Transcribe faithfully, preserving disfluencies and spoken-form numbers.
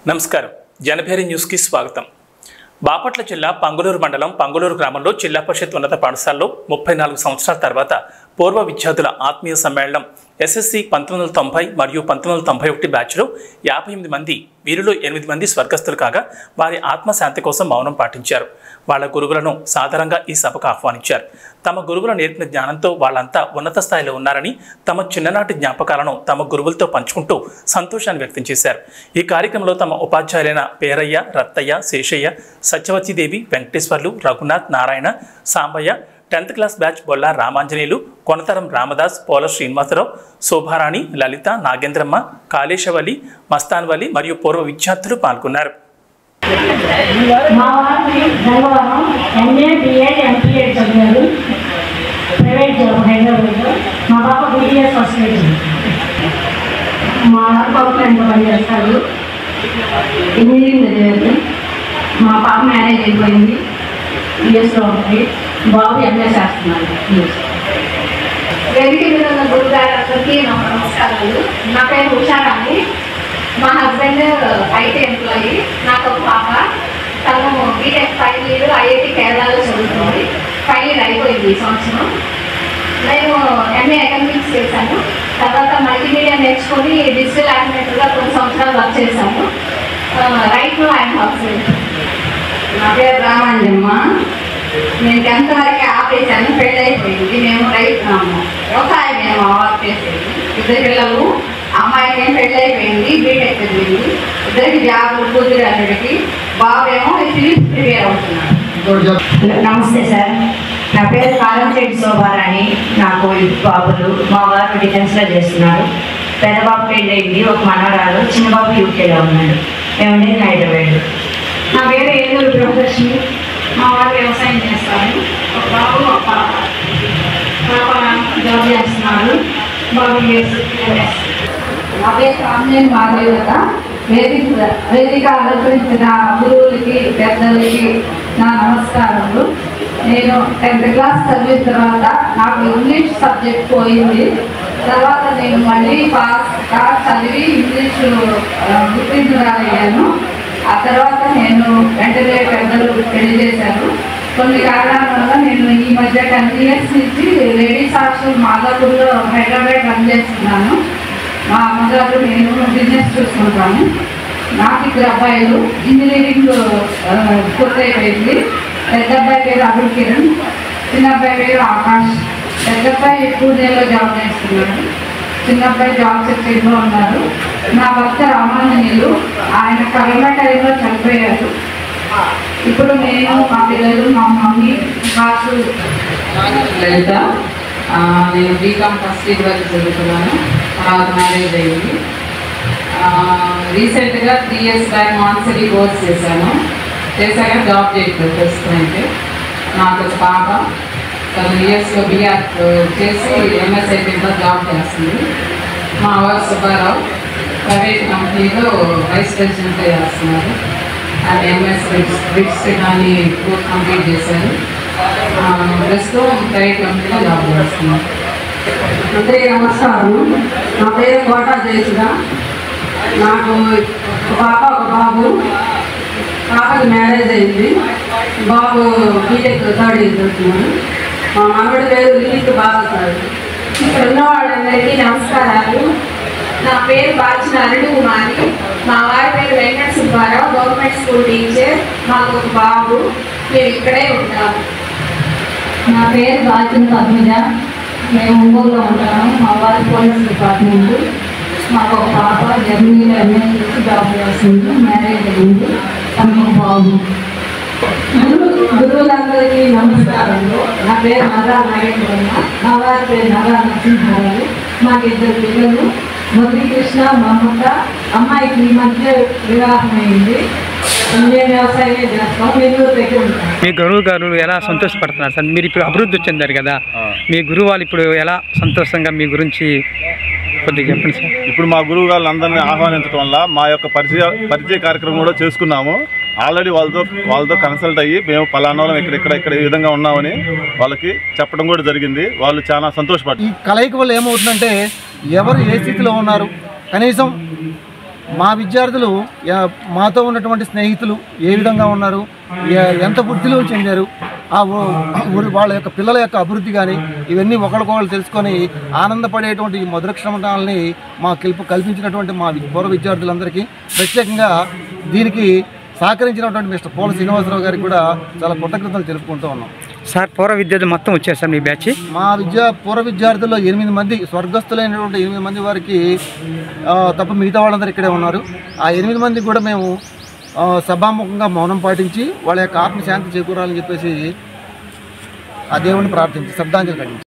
నమస్కారం జనభేరి న్యూస్ కి స్వాగతం। బాపట్ల జిల్లా పంగులూరు మండలం పంగులూరు గ్రామంలో జిల్లా పరిషత్ ఉన్నత పాఠశాలలో ముప్పై నాలుగు సంవత్సరాల తర్వాత పూర్వ విద్యార్థుల ఆత్మీయ సమ్మేళనం ఎస్ఎస్సి పంతొమ్మిది వందల తొంభై మరియు పంతొమ్మిది వందల తొంభై ఒకటి బ్యాచ్లో యాభై ఎనిమిది మంది వీరిలో ఎనిమిది మంది స్వర్గస్థులు కాగా వారి ఆత్మశాంతి కోసం మౌనం పాటించారు। వాళ్ళ గురువులను సాధారణంగా ఈ సభకు ఆహ్వానించారు। తమ గురువులు నేర్పిన జ్ఞానంతో వాళ్ళంతా ఉన్నత స్థాయిలో ఉన్నారని తమ చిన్ననాటి జ్ఞాపకాలను తమ గురువులతో పంచుకుంటూ సంతోషాన్ని వ్యక్తం చేశారు। ఈ కార్యక్రమంలో తమ ఉపాధ్యాయులైన Perayya, Rattayya, Seshayya, Satyavathidevi, Venkateswarlu, Raghunath, Narayana, Sambayya, tenth class batch Bolla Ramanjaneyulu, Konatharam Ramadas, Pola Srinivasarao, Sobharani, Lalitha, Nagendramma, Kalesavalli, Mastanvalli మరియు పూర్వ విద్యార్థులు పాల్గొన్నారు। మా పాప మ్యారేజ్ అయిపోయింది, యూఎస్లో ఉంటుంది, బాబు ఎంఏ చేస్తున్నారు। వేదిక మీద ఉన్న గురుగారికి నా నమస్కారాలు। నా పేరు ఉషారాణి, మా హస్బెండ్ ఐటీ ఎంప్లాయీ, నాకు ఒక పాప, తను బీటెక్ ఫైనల్ ఇయర్ ఐఐటి కేరళలో చదువుతుంది, ఫైనల్ ఇయర్ అయిపోయింది ఈ సంవత్సరం। నేను ఎంఏ ఎకనామిక్స్ చేశాను, తర్వాత మల్టీమీడియా నేర్చుకొని డిజిటల్ యానిమేటర్గా కొన్ని సంవత్సరాలు వర్క్ చేశాను। Right now I'm housewife. నా పేరు రామాంజమ్మ, నేను టెన్త్ వరకే ఆపేసాను, పెళ్ళి అయిపోయింది, మేము రైతున్నాము, వ్యవసాయం మేము వర్క్ చేసేది। ఇద్దరు పిల్లలు, అమ్మాయికి ఏం పెళ్ళి అయిపోయింది, బీటెక్ చదివింది, ఇద్దరికి జాబులు కూతురు అన్నిటికి, బాబేమో ఫిలిప్స్ ప్రిపేర్ అవుతున్నాడు। నమస్తే సార్, నా పేరు కారంశెట్టి శోభారాణి, నాకు ఇద్దరు బాబులు, మా వారు డిఫెన్స్లో చేస్తున్నారు, పెద్ద బాబు పెళ్ళి అయింది, ఒక మనవరాలు, చిన్న బాబు యూకేలో ఉన్నాడు, మేము ఉండేది హైదరాబాద్। నా పేరు ఏలూరు ప్రదర్శిని, మా వారు వ్యవసాయం చేస్తారు, ఒక బాబు ఒక పాప, పాప జాబ్ చేస్తున్నారు, బాబు నా పేరు కామ్యం మాదేవత। వేదిక వేదిక అలంకరించిన గురువులకి, పెద్దలకి నా నమస్కారములు। నేను టెన్త్ క్లాస్ చదివిన తర్వాత నాకు ఇంగ్లీష్ సబ్జెక్ట్ పోయింది, తర్వాత నేను మళ్ళీ పాస్ క్లాస్ చదివి ఇంగ్లీషు గుర్తించగలిగాను। ఆ తర్వాత నేను వెంటనే పెద్దలు పెళ్లి చేశాను। కొన్ని కారణాల వల్ల నేను ఈ మధ్య టెన్ ఇయర్స్ నుంచి లేడీస్ హాస్టల్ మాదాపూర్లో హైదరాబాద్ రన్ చేస్తున్నాను। మా అమ్మగారు నేను బిజినెస్ చూసుకుంటాను। నాకు ఇద్దరు అబ్బాయిలు, ఇంజనీరింగ్ పూర్తయిపోయింది। పెద్ద అబ్బాయి పేరు అరుణ్ కిరణ్, చిన్న అబ్బాయి పేరు ఆకాష్। పెద్ద అబ్బాయి పూణేలో జాబ్ చేస్తున్నాడు, చిన్న అబ్బాయి జాబ్ సెక్టర్లో ఉన్నారు। నా భర్త రామాంజనేయులు, ఆయన కరోనా టైంలో చనిపోయారు। ఇప్పుడు నేను, మా పిల్లలు, మా మమ్మీ కాసు లలిత, నేను బీకామ్ ఫస్ట్ ఇయర్ వరకు చదువుతున్నాను, తర్వాత మ్యారేజ్ అయింది। రీసెంట్గా three years back Montessori course చేశాను, చేశాక జాబ్ చేయట్లేదు ప్రస్తుతం అయితే। నాకు ఒక పాప సెవెన్ ఇయర్స్లో బీఆర్ చేసి ఎంఎస్ ఐటీలో జాబ్ చేస్తుంది। మా వారు సుబ్బారావు ప్రైవేట్ కంపెనీలో వైస్ ప్రెసిడెంట్గా చేస్తున్నారు, అది ఎంఎస్ బిట్స్ కానీ కోర్స్ కంప్లీట్ చేశారు, ప్రస్తుతం ప్రైవేట్ కంపెనీలో జాబ్ చేస్తున్నారు। అందరికీ నమస్కారం, నా పేరు కోటా జయసుధ, నాకు ఒక పాప ఒక బాబు, పాపకి మ్యారేజ్ అయింది, బాబు బీటెక్ థర్డ్ ఇయర్ చదువుతున్నాడు, మా మనవడి పేరు లిఖిత్ బాగుతాడు। ఇక్కడ ఉన్న వాళ్ళందరికీ నమస్కారాలు। నా పేరు బాచిన అరుణ్ కుమారి, మా వారి పేరు Venkata Subbarao, government school teacher, మాకు ఒక బాబు, మేము ఇక్కడే ఉంటాము। నా పేరు బాచిన పద్మజ, మేము ఒంగోలులో ఉంటాము, మా వారి పోలీస్ డిపార్ట్మెంట్, మాకు ఒక పాప జర్మనీలో ఎంఏ చేసి జాబ్ చేస్తుంది, మ్యారేజ్ అయింది, తనకు బాబు। గురువు గురువులందరికీ నమస్కారాలు। నా పేరు నగా నాగేశ్వరమ్మ, మా వారి పేరు నగా నరసింహారావు, మాకు ఇద్దరు పిల్లలు, మురళీకృష్ణ, మమత, అమ్మాయికి ఈ మధ్య వివాహం అయింది, మేము వ్యవసాయమే చేస్తాం, నెల్లూరు దగ్గర ఉంటాం। మీ గురువు గారు ఎలా సంతోషపడుతున్నారు సార్? మీరు ఇప్పుడు అభివృద్ధి చెందారు కదా, మీ గురువు వాళ్ళు ఇప్పుడు ఎలా సంతోషంగా మీ గురించి కొద్దిగా చెప్పండి సార్। ఇప్పుడు మా గురువు గారు అందరినీ ఆహ్వానించడం వల్ల మా యొక్క పరిచయ పరిచయ కార్యక్రమం కూడా చేసుకున్నాము। ఆల్రెడీ వాళ్ళతో వాళ్ళతో కన్సల్ట్ అయ్యి మేము పలానా ఇక్కడ ఇక్కడ ఇక్కడ ఈ విధంగా ఉన్నామని వాళ్ళకి చెప్పడం కూడా జరిగింది, వాళ్ళు చాలా సంతోషపడ్డారు। ఈ కలయిక వల్ల ఏమవుతుందంటే ఎవరు ఏ స్థితిలో ఉన్నారు, కనీసం మా విద్యార్థులు మాతో ఉన్నటువంటి స్నేహితులు ఏ విధంగా ఉన్నారు, ఎంత వృద్ధిలో చెందారు, ఆ వాళ్ళ యొక్క పిల్లల యొక్క అభివృద్ధి కానీ ఇవన్నీ ఒకరికొకరు తెలుసుకొని ఆనందపడేటువంటి ఈ మధుర క్షణాలని మా కల్ప కల్పించినటువంటి మా పూర్వ విద్యార్థులందరికీ ప్రత్యేకంగా దీనికి సహకరించినటువంటి మిస్టర్ పోల శ్రీనివాసరావు గారికి కూడా చాలా కృతజ్ఞతలు తెలుపుకుంటూ ఉన్నాం. సార్ పూర్వ విద్యార్థులు మొత్తం వచ్చారు సార్ మీ బ్యాచ్? మా విద్యా పూర్వ విద్యార్థుల్లో ఎనిమిది మంది స్వర్గస్థులైనటువంటి ఎనిమిది మంది వారికి తప్ప మిగతా వాళ్ళందరూ ఇక్కడే ఉన్నారు. ఆ ఎనిమిది మందికి కూడా మేము సభాముఖంగా మౌనం పాటించి వాళ్ళ యొక్క ఆత్మశాంతి చేకూరాలని చెప్పేసి ఆ దేవుడిని ప్రార్థించి శ్రద్ధాంజలి కలిగించి